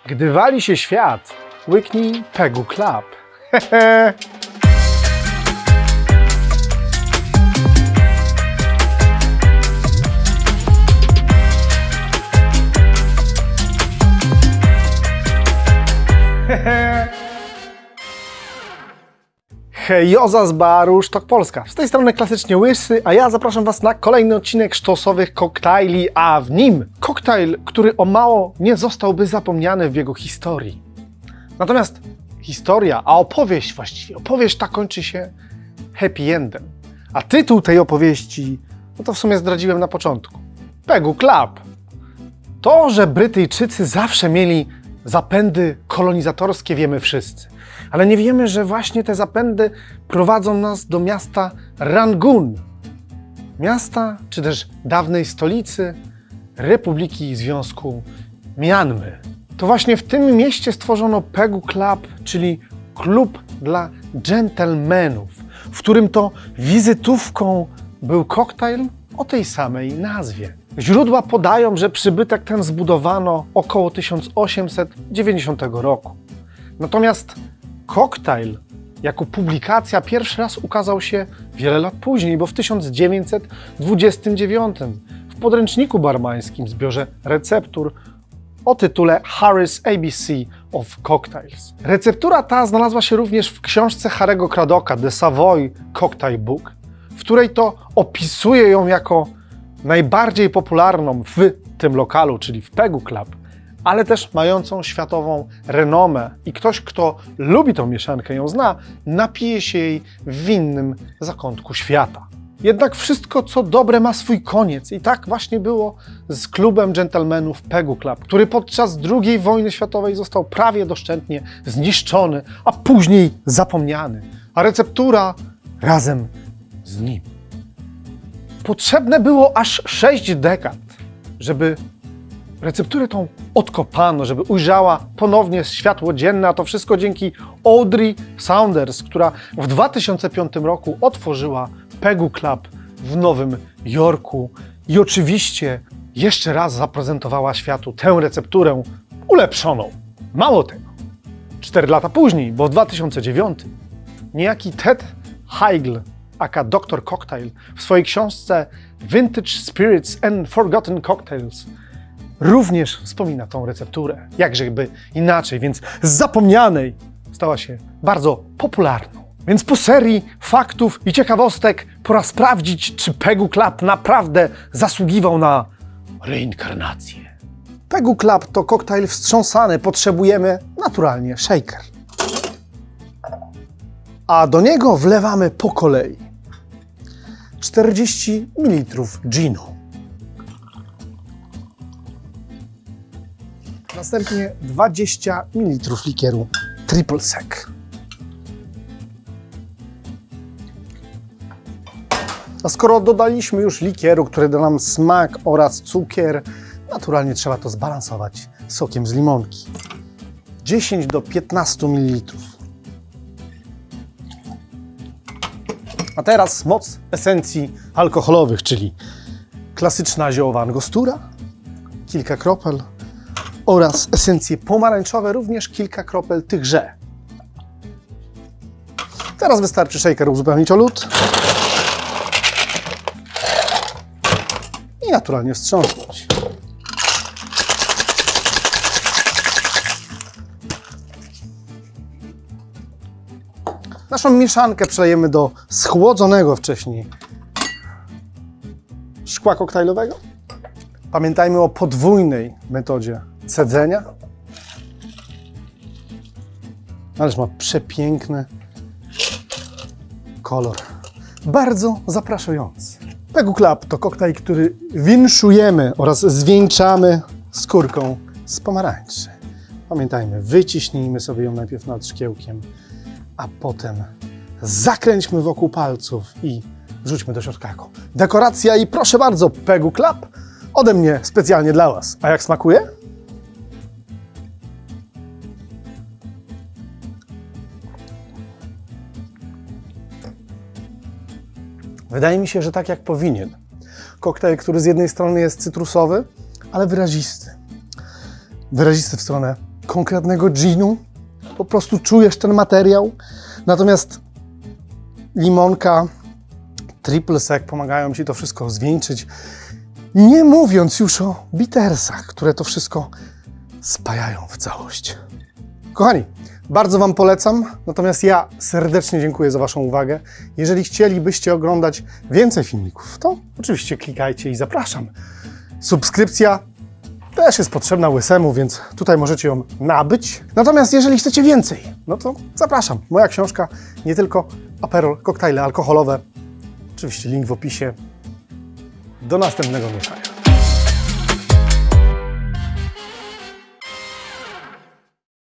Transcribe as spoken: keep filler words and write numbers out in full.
Gdy wali się świat, łyknij Pegu Club. Hehe. Hejoza z baru Sztok Polska. Z tej strony klasycznie Łysy, a ja zapraszam Was na kolejny odcinek sztosowych koktajli, a w nim koktajl, który o mało nie zostałby zapomniany w biegu historii. Natomiast historia, a opowieść właściwie, opowieść ta kończy się happy endem. A tytuł tej opowieści, no to w sumie zdradziłem na początku. Pegu Club. To, że Brytyjczycy zawsze mieli zapędy kolonizatorskie, wiemy wszyscy. Ale nie wiemy, że właśnie te zapędy prowadzą nas do miasta Rangoon. Miasta, czy też dawnej stolicy Republiki Związku Mjanmy. To właśnie w tym mieście stworzono Pegu Club, czyli klub dla dżentelmenów, w którym to wizytówką był koktajl o tej samej nazwie. Źródła podają, że przybytek ten zbudowano około tysiąc osiemset dziewięćdziesiątego roku. Natomiast koktajl jako publikacja pierwszy raz ukazał się wiele lat później, bo w tysiąc dziewięćset dwudziestym dziewiątym w podręczniku barmańskim w zbiorze receptur o tytule Harris A B C of Cocktails. Receptura ta znalazła się również w książce Harry'ego Craddocka The Savoy Cocktail Book, w której to opisuje ją jako najbardziej popularną w tym lokalu, czyli w Pegu Club, ale też mającą światową renomę i ktoś, kto lubi tą mieszankę, ją zna, napije się jej w innym zakątku świata. Jednak wszystko, co dobre, ma swój koniec i tak właśnie było z klubem dżentelmenów Pegu Club, który podczas drugiej wojny światowej został prawie doszczętnie zniszczony, a później zapomniany, a receptura razem z nim. Potrzebne było aż sześć dekad, żeby recepturę tą odkopano, żeby ujrzała ponownie światło dzienne, a to wszystko dzięki Audrey Saunders, która w dwa tysiące piątym roku otworzyła Pegu Club w Nowym Jorku i oczywiście jeszcze raz zaprezentowała światu tę recepturę ulepszoną. Mało tego, cztery lata później, bo w dwa tysiące dziewiątym niejaki Ted Heigl, aka doktor Cocktail, w swojej książce Vintage Spirits and Forgotten Cocktails również wspomina tą recepturę. Jakżeby inaczej, więc z zapomnianej stała się bardzo popularną. Więc po serii faktów i ciekawostek pora sprawdzić, czy Pegu Club naprawdę zasługiwał na reinkarnację. Pegu Club to koktajl wstrząsany, potrzebujemy naturalnie shaker. A do niego wlewamy po kolei czterdzieści mililitrów ginu. Następnie dwadzieścia mililitrów likieru Triple Sec. A skoro dodaliśmy już likieru, który da nam smak oraz cukier, naturalnie trzeba to zbalansować sokiem z limonki. dziesięć do piętnastu mililitrów. A teraz moc esencji alkoholowych, czyli klasyczna ziołowa angostura, kilka kropel, oraz esencje pomarańczowe, również kilka kropel tychże. Teraz wystarczy shaker uzupełnić o lód i naturalnie wstrząsnąć. Naszą mieszankę przelejemy do schłodzonego wcześniej szkła koktajlowego. Pamiętajmy o podwójnej metodzie cedzenia. Ależ ma przepiękny kolor. Bardzo zapraszający. Pegu Club to koktajl, który winszujemy oraz zwieńczamy skórką z pomarańczy. Pamiętajmy, wyciśnijmy sobie ją najpierw nad szkiełkiem, a potem zakręćmy wokół palców i wrzućmy do środka jako dekoracja. I proszę bardzo, Pegu Club ode mnie specjalnie dla Was. A jak smakuje? Wydaje mi się, że tak jak powinien. Koktajl, który z jednej strony jest cytrusowy, ale wyrazisty. Wyrazisty w stronę konkretnego ginu. Po prostu czujesz ten materiał. Natomiast limonka, triple sec pomagają Ci to wszystko zwieńczyć. Nie mówiąc już o bittersach, które to wszystko spajają w całość. Kochani, bardzo Wam polecam, natomiast ja serdecznie dziękuję za Waszą uwagę. Jeżeli chcielibyście oglądać więcej filmików, to oczywiście klikajcie i zapraszam. Subskrypcja też jest potrzebna łysemu, więc tutaj możecie ją nabyć. Natomiast jeżeli chcecie więcej, no to zapraszam. Moja książka, nie tylko Aperol, koktajle alkoholowe. Oczywiście link w opisie. Do następnego mieszania.